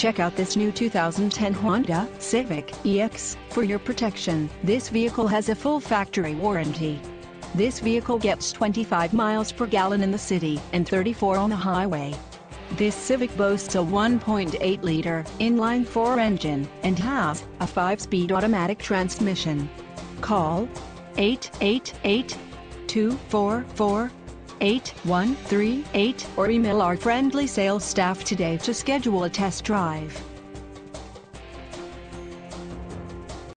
Check out this new 2010 Honda Civic EX. For your protection, this vehicle has a full factory warranty. This vehicle gets 25 miles per gallon in the city and 34 on the highway. This Civic boasts a 1.8-liter inline-4 engine and has a 5-speed automatic transmission. Call 888-244-8138 or email our friendly sales staff today to schedule a test drive.